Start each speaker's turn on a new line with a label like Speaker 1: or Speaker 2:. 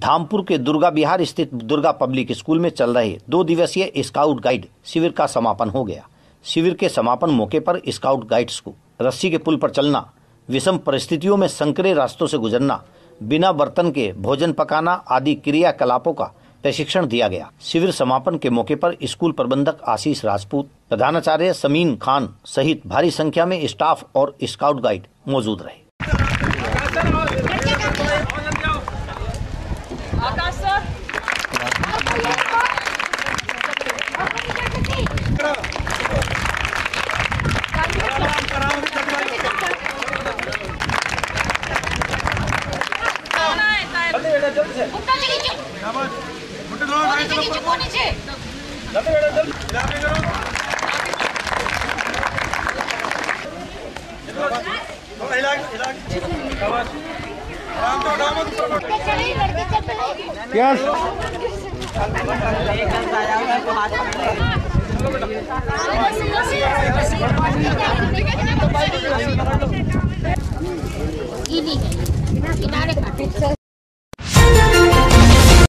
Speaker 1: धामपुर के दुर्गा विहार स्थित Durga public school में चल रहे 2 दिवसीय स्काउट गाइड शिविर का समापन हो गया। शिविर के समापन मौके पर स्काउट गाइड्स को रस्सी के पुल पर चलना, विषम परिस्थितियों में संकरे रास्तों से गुजरना, बिना बर्तन के भोजन पकाना आदि क्रियाकलापों का प्रशिक्षण दिया गया। शिविर समापन के मौके पर स्कूल प्रबंधक आशीष राजपूत, प्रधानाचार्य समीन खान सहित भारी संख्या में स्टाफ और स्काउट गाइड मौजूद रहे।
Speaker 2: किनारे